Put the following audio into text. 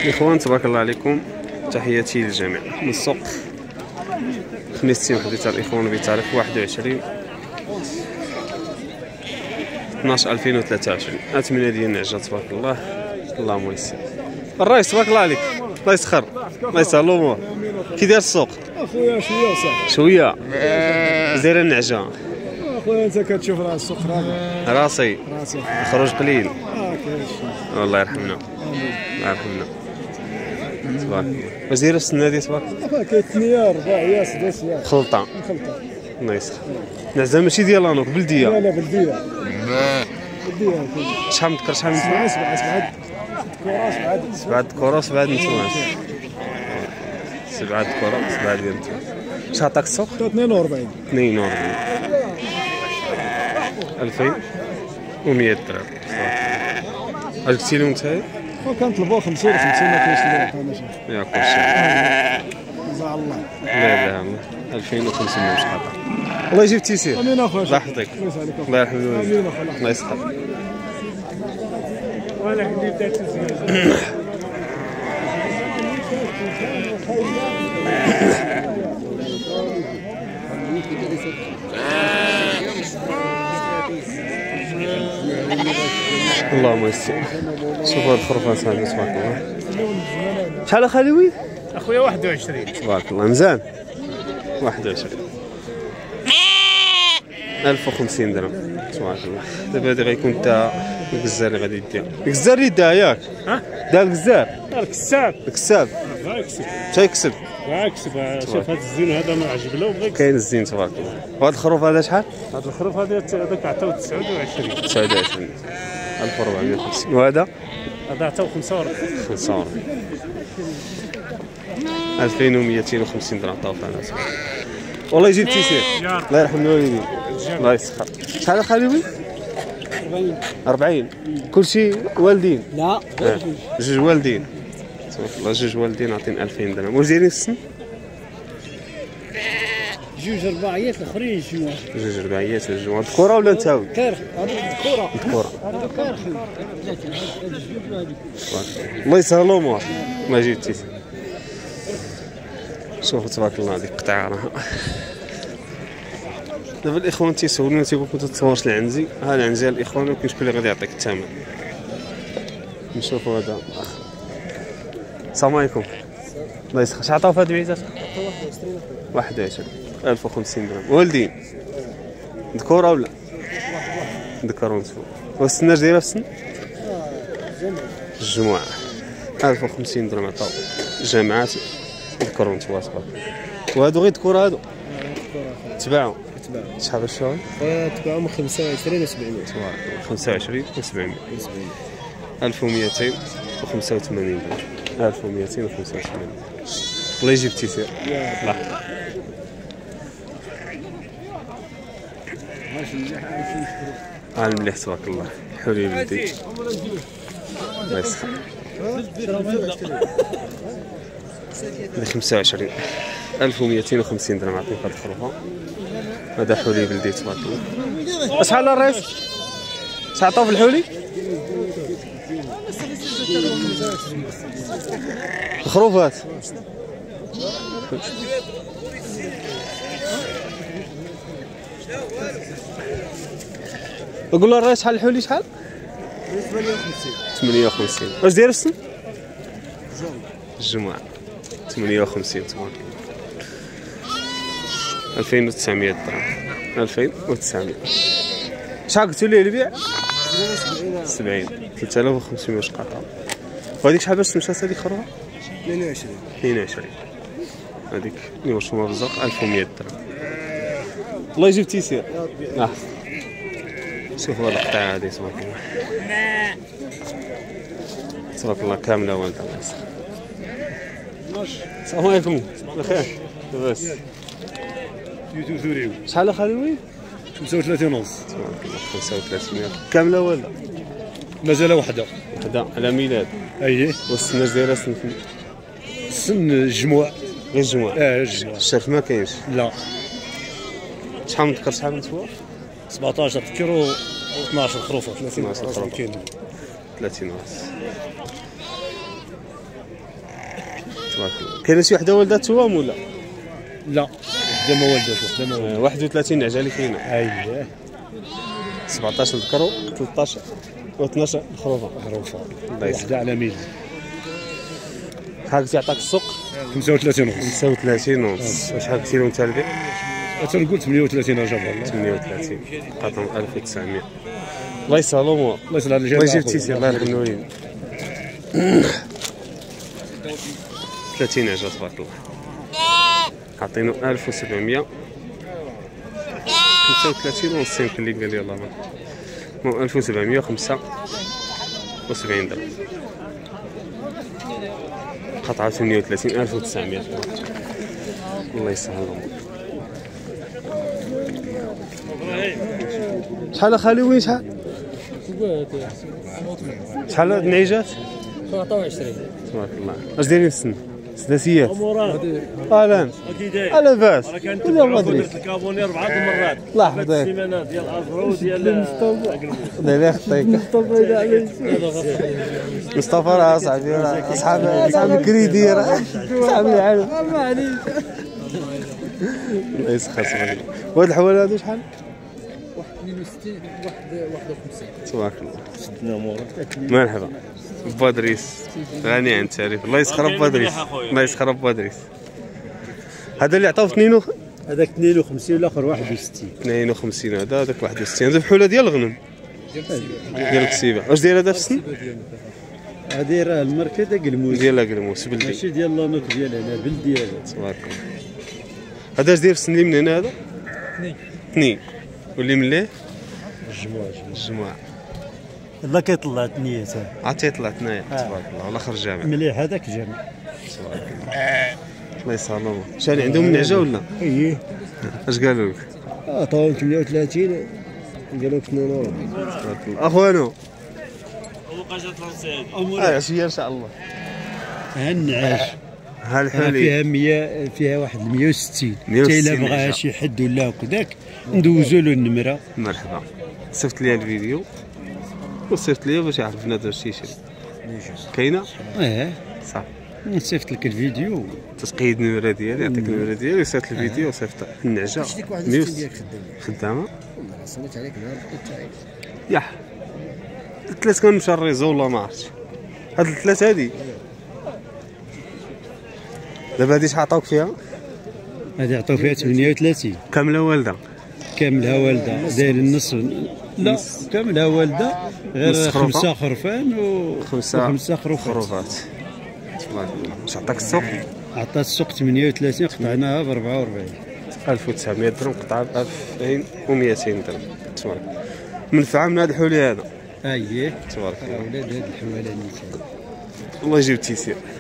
الاخوان تبارك الله عليكم، تحياتي للجميع من السوق خميس محدث الاخوان بتاريخ 21 12 2023. اثمنه ديال النعجه تبارك الله. اللهم يسر الرئيس تبارك الله عليك، الله يسخر، الله يسهل الامور. كي داير السوق اخويا؟ شويه صح شويه زايره النعجه اخويا. انت كتشوف راه السوق راسي الخروج قليل. كاين الله يرحمنا، الله يرحمنا تبارك الله. واش دايره السنه هادي تبارك الله؟ كاين 8 4 6 خلطه. الله يسخر. نعزه ماشي ديال لانوك، بلديه. لا بلديه بلديه. شحال من ذكر، شحال من سبعة ذكورة وسبعة نسوان. 7 ذكورة و7 ديال النسوان. شحال عطاك السوق؟ 42 2100 درهم. اش قلتي لهم نتايا؟ كنطلبوا 50 ما كاينش اللي ماشي يا كلشي جزا الله. لا 2500 شحال. الله يجيب التيسير. امين اخويا. الله يحفظك، الله يرحم والديك، الله يسخر. ولا اللي بدات تزيد. اللهم يسر. شوف هاد الخرفان هادي تبارك الله. شحال خالوي؟ اخويا 21 تبارك الله مزيان. 21 1050 درهم تبارك الله. دابا هادي غيكون تا الكزار اللي غادي يديها. الكزار اللي داها ياك؟ دار الكزار. الكساب تيكسب. شوف هذا الزين هذا ما عجب له وبغى كاين الزين تبارك الله. وهاد الخروف هذا شحال؟ هذا الخروف هذاك عطاو 29 29 1450. وهذا؟ هذا عطاو 45 2250 درهم عطاو فينا. والله يجيب التيسير، الله يرحم الوالدين، الله يسخر. شحال خالوي؟ 40 كلشي والدين؟ لا جوج والدين تبارك الله. جوج والدين عاطين 2000 درهم. واش دايرين في السن؟ جوج رباعيات الاخرين جمعه. جوج رباعيات الجمعه. ذكوره ولا نتاوي؟ كير هذا ذكوره. الله يسهل الامور، الله يجيب التيسير. شوفوا تبارك الله هذيك القطعه راها. دابا الاخوان تيسولوني تيقول لكم تتصورش العنزي. ها العنزي الاخوان ما كاينش شكون اللي غادي يعطيك الثمن. نشوفوا هذا الاخ. السلام عليكم، الله يسخر. شحال عطاو في هاد البيزات؟ 21 1050 درهم. والدين ذكوره ولا؟ ذكر ونسوان. والسناج دايره في السن؟ الجمعة 1050 درهم عطاو جامعات ذكر ونسوان. وهادو غير ذكور هادو تباعو. شحال الشهر؟ تباعهم 25 و 700. 25 و 700. 1285 درهم. 1285. الله يجيب التيسير. الله المليح تبارك الله. حلي بلدي، الله يسخر. 25 1250 درهم عطيني هاد الخروفه. هذا حلي بلدي تبارك الله. شحال الرئيس؟ شحال عطاو في الحلي؟ الخروفات قول له الرئيس شحال الحلي؟ شحال؟ 58. واش داير السن؟ الجمعة 58 تبارك الله. 2900 درهم. 2900. شحال قلتوا ليه البيع؟ 70. 3500 واش قطعوا. وهذيك شحال باش تمشات هذيك خروفه؟ 22. هذيك اللي مرسومه بالزرق 1100 درهم. الله يجيب التيسير. شوفوا هاد القطعه هادي تبارك الله. تبارك الله كامله والده. الله يسخر. السلام عليكم، بخير لاباس؟ شحال اخالوي؟ 35 ونص. تبارك الله 35 كامله ولا؟ مازال وحده على ميلاد. اييه. والسناج دايره سن الجموع. غير الجمعة. الجموع. الشرف ما كاينش. لا. شحال من ذكر شحال من نسوة؟ 17 ذكر و 12 خروفه. 12 خروفه. 30 راس. تبارك الله. كاينه شي وحده والده توام ولا؟ لا وحده ما والداش، وحده ما والداش. 31 نعجه اللي كاينه. اييه 17 ذكر و13 و12 خروفه. معروفه. الله يسلمك. وحده على 100. شحال كنتي عطاك السوق؟ 35 ونص. 35 ونص. وشحال كنتي له انت البيع؟ تنقول 38 جاب الله. 38 قطعهم 1900. الله يسهل الامور. الله يسهل على الجميع. الله يجيب تيسير الله يرحم الوالدين. 30 عجه تبارك الله. عطينو 1700 35 ونص يمكن اللي قال لي الله ما 1775 درهم. قطعة 38 1900. الله يسهل الامور. شحال اخالي وين شحال؟ شحال هاد النعيجات؟ 27 تبارك الله. اش دايرين السن؟ سداسيات. اهلا لاباس. ولا ما ادري. درت الكابوني 4 مرات. الله يحفظك. السيمانات ديال الازرو ديال الله يخطيك. مصطفى راه صاحبي راه صحاب الكريدي راه صاحب العالم. ما عليك. الله يسخر صغير. وهاد الحوال هادو شحال؟ 62 51. تبارك الله. مرحبا با ادريس غني عن التعريف. الله يسخر با ادريس. الله يسخر با ادريس. هذا اللي عطاو في هذاك 52 والاخر 61. 52 هذاك 61. هذا الحوله ديال الغنم ديال الكسيبه. واش داير هذا في السن؟ هذه راه الماركه ديال قلموس. ديال قلموس بلدي. ماشي ديال لانوك ديال هنا بلدي هذا. تبارك الله. هذا اش داير في السن اللي من هنا هذا؟ 2 واللي من ليه؟ الجمعة. الله كيطلع ثنيته. عرفتي طلعت هنايا تبارك الله والله خرج جامع. مليح هذاك جامع. تبارك الله. الله يسهل الامور. شحال عندهم النعجه ولا؟ اييه اش قالوا لك؟ عطاهم 38 قالوا لك 42. تبارك الله. اخوانو وقاجه فرنسيه. عشيه ان شاء الله. ها النعاش ها الحالي فيها 100 فيها واحد 160. 160 حتى الا بغاها نعجة. شي حد ولا هكذاك ندوزو له النمره. مرحبا. صيفط لي الفيديو وصيفط لي باش يعرف بنادم اش يشري. كاينه؟ صح. نصيفط لك الفيديو. تسقيد النمره ديالي يعطيك النمره ديالي ويصيفط الفيديو وصيفط النعجه. خدامه؟ صليت عليك نهار يح الثلاث كانوا مشى الريزو والله ما عرفتش. هاد الثلاث هادي دابا هادي شحال عطاوك فيها؟ هذه عطاو فيها 38 كامله والده. كاملها والده داير النص. لا كاملها والده غير نص خروفة. 5 خرفان و5 خروفات. تبارك الله. واش عطاك السوق؟ عطات السوق 38 قطعناها ب 44. 1900 درهم قطعه ب 2200 درهم. تبارك الله. منفعه من هذا الحولي هذا. اييه تبارك الله. اولاد هاد الحوالاني. الله يجيب التيسير.